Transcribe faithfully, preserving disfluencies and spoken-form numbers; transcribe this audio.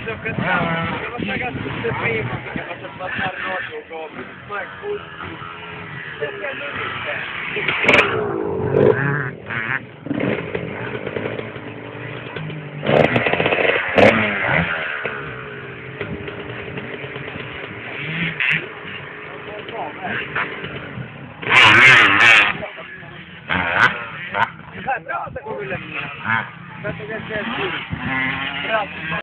ho cantato, che faccio cazzo tutte prima, che faccio il passare notte, come, ma è così. Perché non Guarda come la mia. Tanto che sei